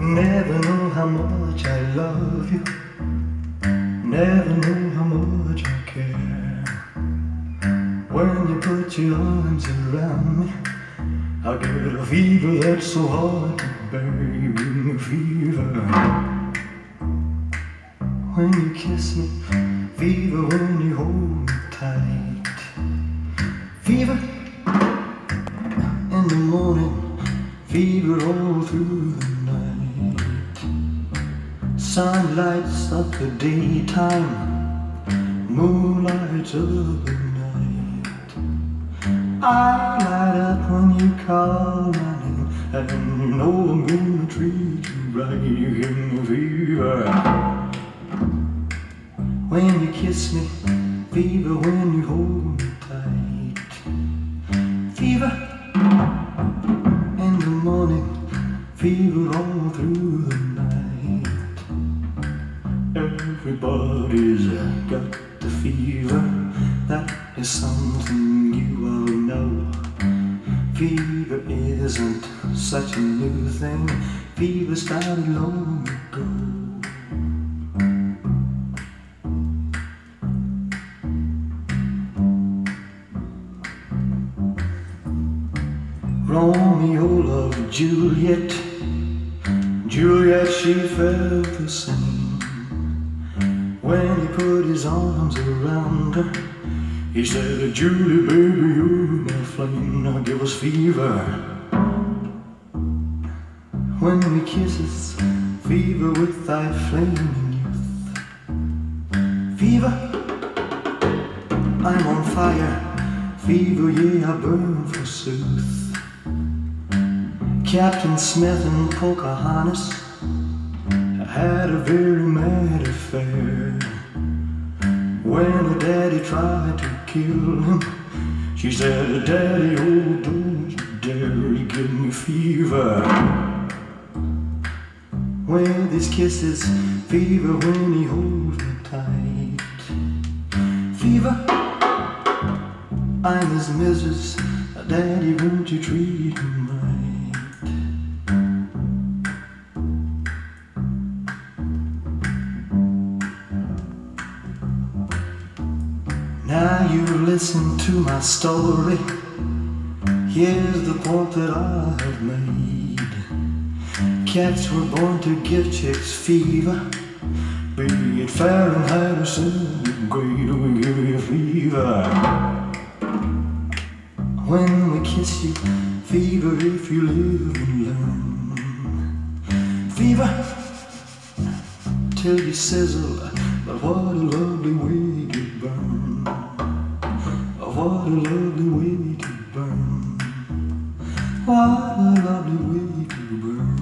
Never know how much I love you. Never know how much I care. When you put your arms around me, I get a fever that's so hard to bear. You give me fever when you kiss me, fever when you hold me tight. Fever in the morning, fever all through the night. Sun lights up the daytime, moon lights up the night. I light up when you call my name, and you know I'm gonna treat you right. You give me fever when you kiss me, fever when you hold me tight. Fever in the morning, fever all through the night. Everybody's got the fever, that is something you all know. Fever isn't such a new thing, fever started long ago. Romeo loved Juliet, Juliet she felt the same. When he put his arms around her, he said, Julie baby, you're my flame, now give us fever. When we kisses, fever with thy flaming youth. Fever, I'm on fire, fever, yeah, I burn forsooth. Captain Smith and Pocahontas had a very mad affair. When her daddy tried to kill him, she said, Daddy, oh, don't you dare, he give me fever. With his kisses, fever when he holds me tight. Fever, I'm his missus, Daddy, won't you treat him right? Now you listen to my story. Here's the point that I have made. Cats were born to give chicks fever, be it Fahrenheit or centigrade, we give you fever. When we kiss you, fever if you live and learn. Fever till you sizzle, but what a lovely way to burn. What a lovely way to burn. What a lovely way to burn.